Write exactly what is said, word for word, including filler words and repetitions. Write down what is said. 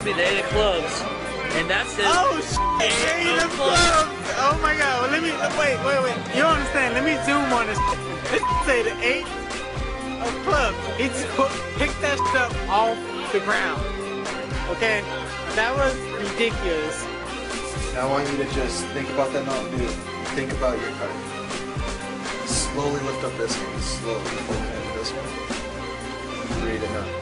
The eight of clubs, and that says oh shit, eight of clubs. Oh my god, well, let me, wait, wait, wait, you don't understand, let me zoom on this. This say the eight of clubs. He picked that shit up off the ground. Okay, that was ridiculous. Now I want you to just think about that Mountain Dew. Think about your card. Slowly lift up this one, slowly. Okay, this one. Read it up.